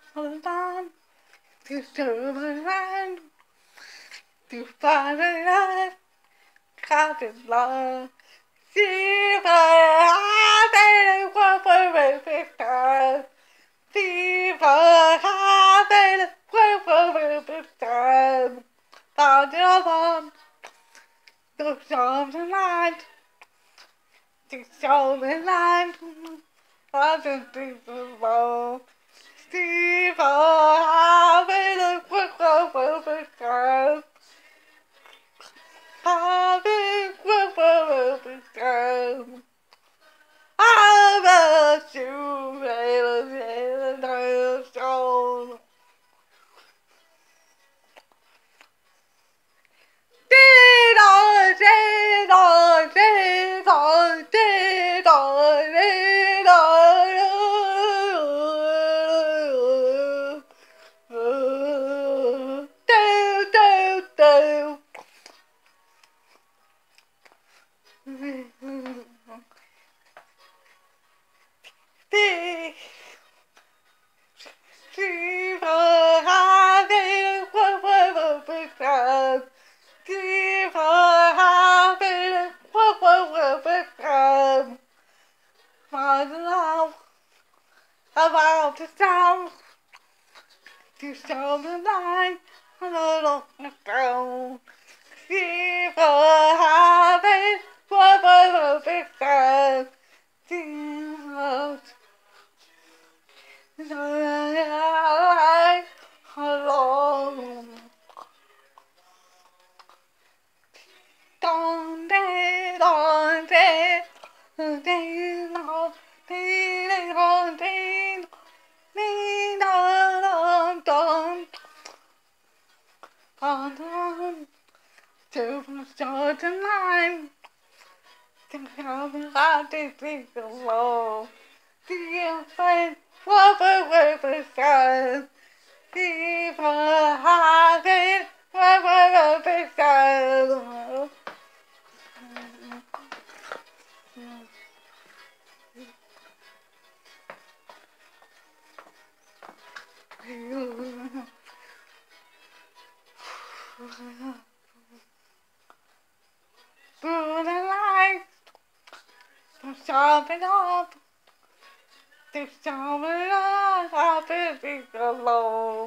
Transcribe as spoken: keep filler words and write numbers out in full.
hold on to serve a land, to find a life, God is love. See if I made it work for every time. See if I made it work for every time. Found your mom, the storms and light, the storms and light. I just think so low. See if I made it work for every time. I made it work for every time. I bet you made a stone. Did I, did I, did I, did I, did I, do, do, do. About the sound, to show the line, a little down. See for having what was a big time. Jesus, I alone. Don't they, don't they, don't they, don't they, don't they, don't don't don't to start the line. To have a lot to think alone. Do you find what the way beside? People have it, what the beside? Through the lights, to stop it up, to stop it up, I've been alone.